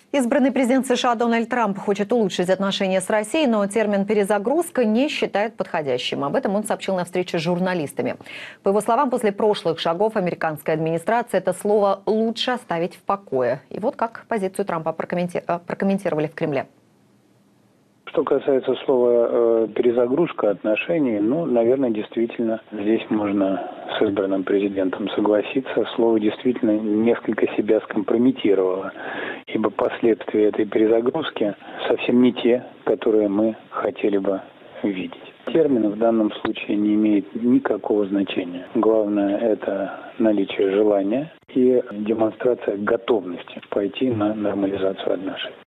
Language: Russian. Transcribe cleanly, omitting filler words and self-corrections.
Избранный президент США Дональд Трамп хочет улучшить отношения с Россией, но термин «перезагрузка» не считает подходящим. Об этом он сообщил на встрече с журналистами. По его словам, после прошлых шагов американской администрации это слово лучше оставить в покое. И вот как позицию Трампа прокомментировали в Кремле. Что касается слова «перезагрузка отношений», наверное, действительно, здесь можно с избранным президентом согласиться. Слово действительно несколько себя скомпрометировало, ибо последствия этой перезагрузки совсем не те, которые мы хотели бы видеть. Термин в данном случае не имеет никакого значения. Главное – это наличие желания и демонстрация готовности пойти на нормализацию отношений.